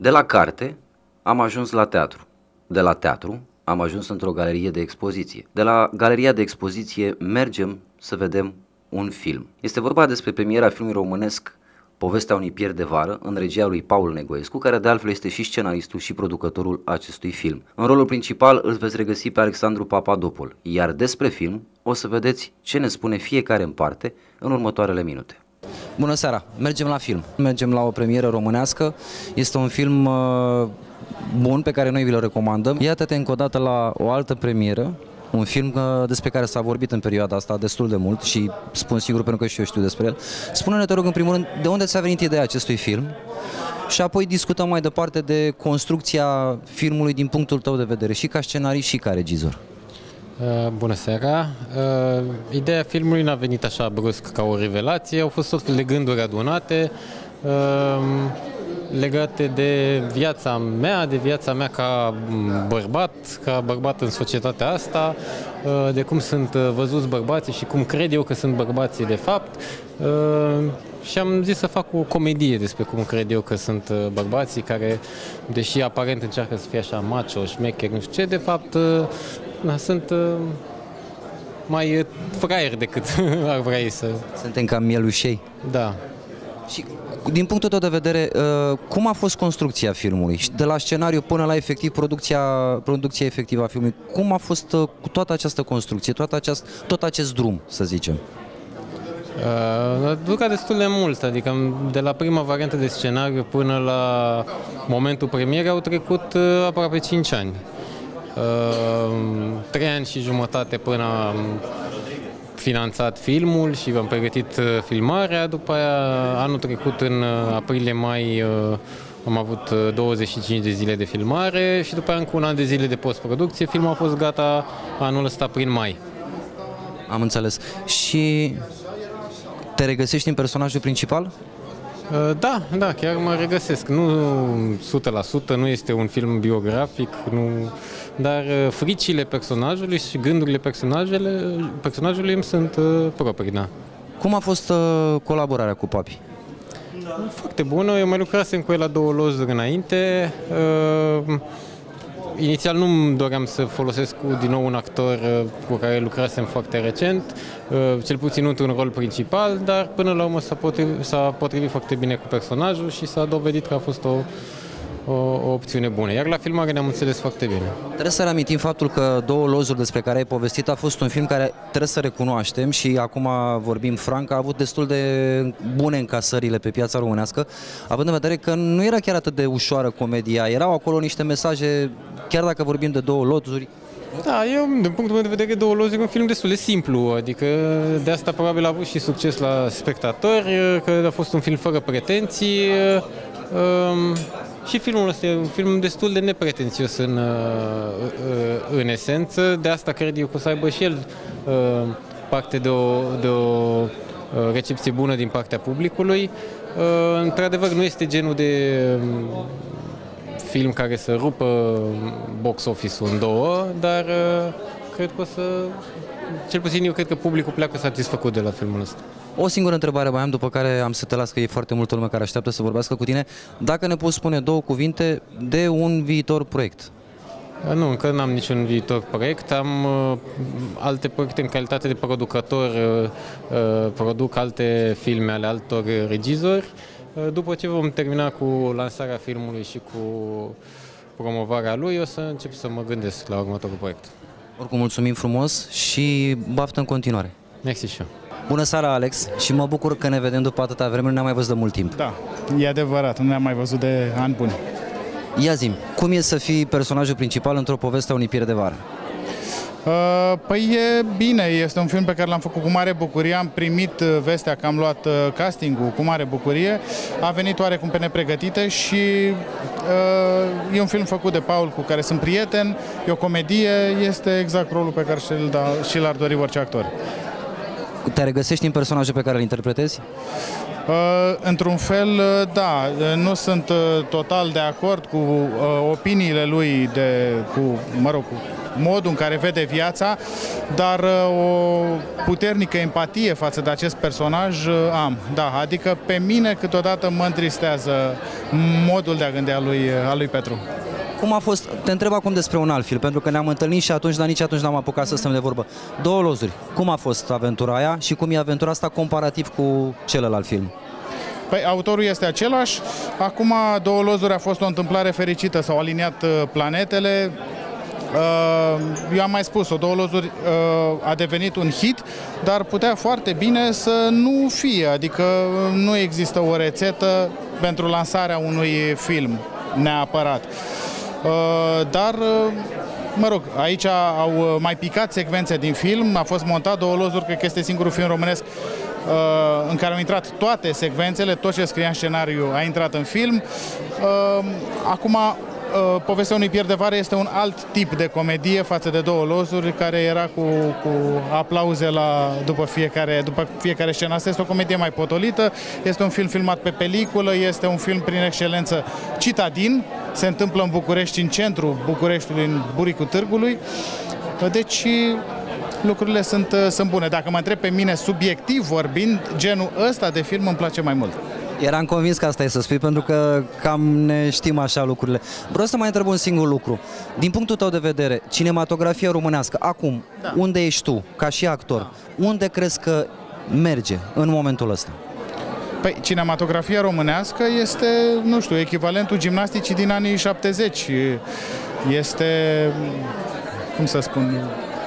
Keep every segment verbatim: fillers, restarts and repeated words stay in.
De la carte am ajuns la teatru. De la teatru am ajuns într-o galerie de expoziție. De la galeria de expoziție mergem să vedem un film. Este vorba despre premiera filmului românesc Povestea unui pier de vară, în regia lui Paul Negoescu, care de altfel este și scenaristul și producătorul acestui film. În rolul principal îl veți regăsi pe Alexandru Papadopol, iar despre film o să vedeți ce ne spune fiecare în parte în următoarele minute. Bună seara! Mergem la film. Mergem la o premieră românească. Este un film uh, bun pe care noi vi-l recomandăm. Iată-te încă o dată la o altă premieră. Un film uh, despre care s-a vorbit în perioada asta destul de mult și spun sigur pentru că și eu știu despre el. Spune-ne, te rog, în primul rând, de unde ți-a venit ideea acestui film și apoi discutăm mai departe de construcția filmului din punctul tău de vedere, și ca scenarist și ca regizor. Uh, bună seara! Uh, ideea filmului n-a venit așa brusc ca o revelație, au fost tot fel de gânduri adunate, uh, legate de viața mea, de viața mea ca bărbat, ca bărbat în societatea asta, de cum sunt văzuți bărbații și cum cred eu că sunt bărbații de fapt. Și am zis să fac o comedie despre cum cred eu că sunt bărbații care, deși aparent încearcă să fie așa macho, șmecher, nu știu ce, de fapt sunt mai fraieri decât ar vrea ei să... Suntem ca mielușei. Da. Și din punctul tău de vedere, cum a fost construcția filmului? De la scenariu până la efectiv producția, producția efectivă a filmului, cum a fost cu toată această construcție, toată aceast, tot acest drum, să zicem? Uh, a durat destul de mult, adică de la prima variantă de scenariu până la momentul premierei au trecut uh, aproape cinci ani. Uh, trei ani și jumătate până am finanțat filmul și am pregătit filmarea, după aia anul trecut în aprilie-mai am avut douăzeci și cinci de zile de filmare și după aia încă un an de zile de postproducție. Filmul a fost gata anul ăsta prin mai. Am înțeles. Și te regăsești în personajul principal? Da, da, chiar mă regăsesc. Nu o sută la sută, nu este un film biografic, nu... dar fricile personajului și gândurile personajului îmi sunt proprii, da. Cum a fost colaborarea cu Papi? Foarte bună, eu mai lucrasem cu el la două lozuri înainte. Inițial nu doream să folosesc din nou un actor cu care lucrasem foarte recent, cel puțin într-un rol principal, dar până la urmă s-a potrivit, s-a potrivit foarte bine cu personajul și s-a dovedit că a fost o, o, o opțiune bună. Iar la filmare ne-am înțeles foarte bine. Trebuie să reamintim faptul că Două lozuri despre care ai povestit a fost un film care, trebuie să recunoaștem și acum vorbim franc, a avut destul de bune încasările pe piața românească, având în vedere că nu era chiar atât de ușoară comedia, erau acolo niște mesaje, chiar dacă vorbim de Două lozuri. Da, eu, din punctul meu de vedere, Două lozuri e un film destul de simplu, adică de asta probabil a avut și succes la spectatori, că a fost un film fără pretenții. Um, și filmul ăsta e un film destul de nepretențios în, în esență, de asta cred eu că o să aibă și el parte de o, de o recepție bună din partea publicului. Într-adevăr, nu este genul de film care să rupă box office-ul în două, dar cred că o să, cel puțin eu cred că publicul pleacă satisfăcut de la filmul ăsta. O singură întrebare mai am, după care am să te las, că e foarte multă lume care așteaptă să vorbească cu tine. Dacă ne poți spune două cuvinte de un viitor proiect? Nu, încă n-am niciun viitor proiect. Am uh, alte proiecte în calitate de producător, uh, uh, produc alte filme ale altor regizori. Uh, după ce vom termina cu lansarea filmului și cu promovarea lui, o să încep să mă gândesc la următorul proiect. Oricum, mulțumim frumos și baftă în continuare. Mersi și eu. Bună seara, Alex, și mă bucur că ne vedem după atâta vreme, nu ne-am mai văzut de mult timp. Da, e adevărat, nu ne-am mai văzut de ani buni. Ia zi-mi, cum e să fii personajul principal într-o poveste a unui pier de vară? Uh, păi e bine, este un film pe care l-am făcut cu mare bucurie, am primit vestea că am luat castingul cu mare bucurie, a venit oarecum pe nepregătite și uh, e un film făcut de Paul cu care sunt prieten, e o comedie, este exact rolul pe care și-l da, și l-ar dori orice actor. Te regăsești în personajul pe care îl interpretezi? Uh, într-un fel, da, nu sunt uh, total de acord cu uh, opiniile lui, de, cu, mă rog, cu modul în care vede viața, dar o puternică empatie față de acest personaj am. Da, adică pe mine câteodată mă întristează modul de a gândi al lui, al lui Petru. Cum a fost, te întreb acum despre un alt film, pentru că ne-am întâlnit și atunci, dar nici atunci n-am apucat să stăm de vorbă. Două lozuri. Cum a fost aventura aia și cum e aventura asta comparativ cu celălalt film? Păi, autorul este același. Acum, Două lozuri a fost o întâmplare fericită, s-au aliniat planetele. Eu am mai spus-o, Două lozuri a devenit un hit, dar putea foarte bine să nu fie, adică nu există o rețetă pentru lansarea unui film neapărat. Dar, mă rog, aici au mai picat secvențe din film, a fost montat Două lozuri, cred că este singurul film românesc în care au intrat toate secvențele, tot ce scria în scenariu a intrat în film. Acum, Povestea unui pier de vară este un alt tip de comedie față de Două lozuri, care era cu, cu aplauze la, după, fiecare, după fiecare scenă. Asta este o comedie mai potolită, este un film filmat pe peliculă, este un film prin excelență citadin, se întâmplă în București, în centrul Bucureștiului, în buricul târgului. Deci lucrurile sunt, sunt bune. Dacă mă întreb pe mine, subiectiv vorbind, genul ăsta de film îmi place mai mult. Eram convins că asta e să spui, pentru că cam ne știm așa lucrurile. Vreau să mai întreb un singur lucru. Din punctul tău de vedere, cinematografia românească, acum, da. Unde ești tu, ca și actor? Da. Unde crezi că merge în momentul ăsta? Păi, cinematografia românească este, nu știu, echivalentul gimnasticii din anii șaptezeci. Este, cum să spun...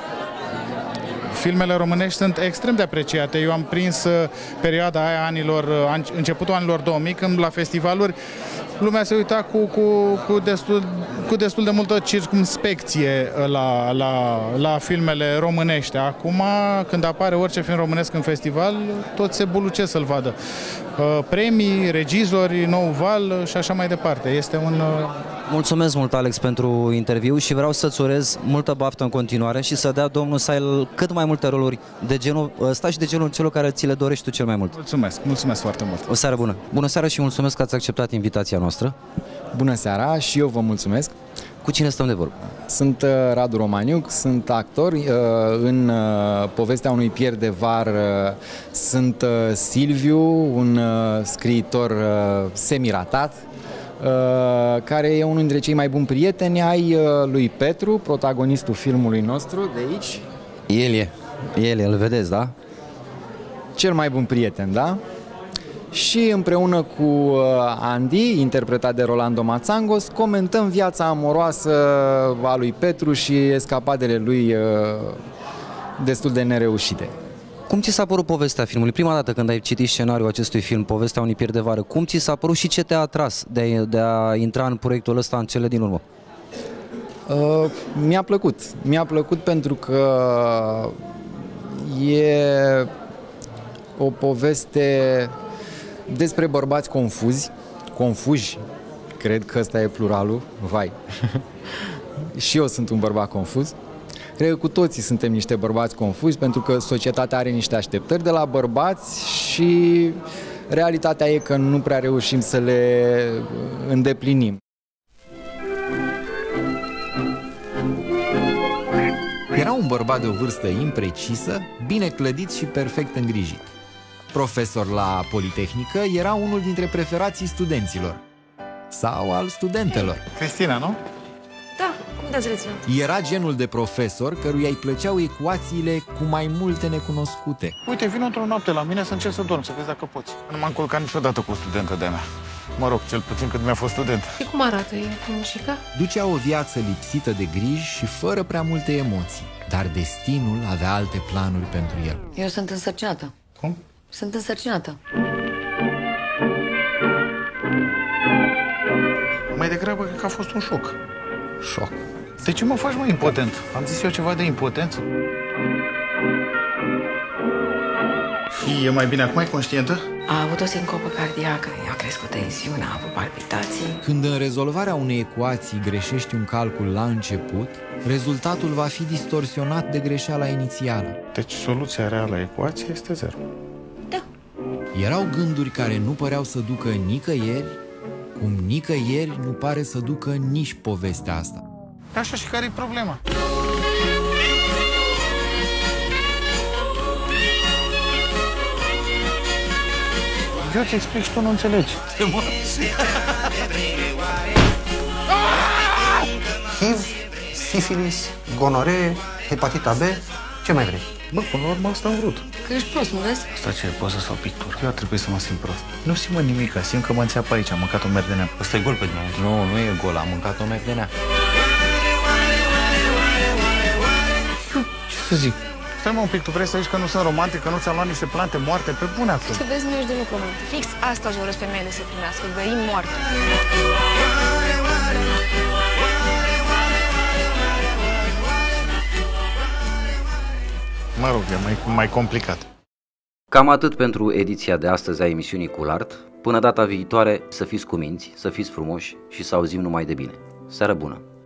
Filmele românești sunt extrem de apreciate. Eu am prins perioada aia anilor, începutul anilor două mii, când la festivaluri lumea se uita cu, cu, cu, destul, cu destul de multă circumspecție la, la, la filmele românești. Acum, când apare orice film românesc în festival, toți se bulucesc să-l vadă. Premii, regizori, nou val și așa mai departe. Este un... Mulțumesc mult, Alex, pentru interviu și vreau să-ți urez multă baftă în continuare și să dea domnul Sail cât mai multe roluri de genul ăsta și de genul celor care ți le dorești tu cel mai mult. Mulțumesc, mulțumesc foarte mult. O seară bună. Bună seara și mulțumesc că ați acceptat invitația noastră. Bună seara și eu vă mulțumesc. Cu cine stăm de vorbă? Sunt uh, Radu Romaniuc, sunt actor. Uh, în uh, Povestea unui pier de vară uh, sunt uh, Silviu, un uh, scriitor uh, semiratat, Uh, care e unul dintre cei mai buni prieteni ai uh, lui Petru, protagonistul filmului nostru de aici. El e, el e, îl vedeți, da? Cel mai bun prieten, da? Și împreună cu uh, Andy, interpretat de Rolando Mazzangos, comentăm viața amoroasă a lui Petru și escapadele lui uh, destul de nereușite. Cum ți s-a părut povestea filmului? Prima dată când ai citit scenariul acestui film, Povestea unui pier de vară, cum ți s-a părut și ce te-a atras de, de a intra în proiectul ăsta în cele din urmă? Uh, mi-a plăcut. Mi-a plăcut pentru că e o poveste despre bărbați confuzi, confuzi, cred că ăsta e pluralul, vai. Și eu sunt un bărbat confuz. Cred că cu toții suntem niște bărbați confuzi, pentru că societatea are niște așteptări de la bărbați și realitatea e că nu prea reușim să le îndeplinim. Era un bărbat de o vârstă imprecisă, bine clădit și perfect îngrijit. Profesor la Politehnică, era unul dintre preferații studenților. Sau al studentelor. Cristina, nu? Da, cum te-ați reținut? Era genul de profesor căruia îi plăceau ecuațiile cu mai multe necunoscute. Uite, vin într-o noapte la mine să încerc să dorm, să vezi dacă poți. Nu m-am culcat niciodată cu o studentă de-a mea. Mă rog, cel puțin cât mi-a fost student. Și cum arată? E frumușică? Ducea o viață lipsită de griji și fără prea multe emoții. Dar destinul avea alte planuri pentru el. Eu sunt însărcinată. Cum? Sunt însărcinată. Mai degrabă cred că a fost un șoc. Șoc. De ce mă faci, mă, impotent? Am zis eu ceva de impotență? Și e mai bine acum, e conștientă? A avut o sincopă cardiacă, i-a crescut tensiunea, a avut palpitații. Când în rezolvarea unei ecuații greșești un calcul la început, rezultatul va fi distorsionat de greșeala inițială. Deci soluția reală a ecuației este zero. Da. Erau gânduri care nu păreau să ducă nicăieri, cum nicăieri nu pare să ducă nici povestea asta. Așa, și care-i problema? Eu ți explic și tu nu înțelegi. H I V, sifilis, gonoree, hepatita B, ce mai vrei? Bă, până la urmă asta am vrut. Că ești prost, nu vezi? Asta ce, poți să-ți fac pictură? Eu ar trebui să mă simt prost. Nu simt mă nimica, simt că mă înțeapă aici, am mâncat o merdenea. Ăsta e gol pe dumneavoastră. Nu, nu e gol, am mâncat o merdenea. Ce să zic? Stai mă un pic, tu vrei să zici că nu sunt romantic, că nu ți-am luat niște plante moarte? Pe bune acum. Să vezi, nu ești deloc romantic. Fix asta își doresc femeile să primească, găini moarte. Mă rog, e mai, mai complicat. Cam atât pentru ediția de astăzi a emisiunii Culart. Până data viitoare, să fiți cuminți, să fiți frumoși și să auzim numai de bine. Seară bună!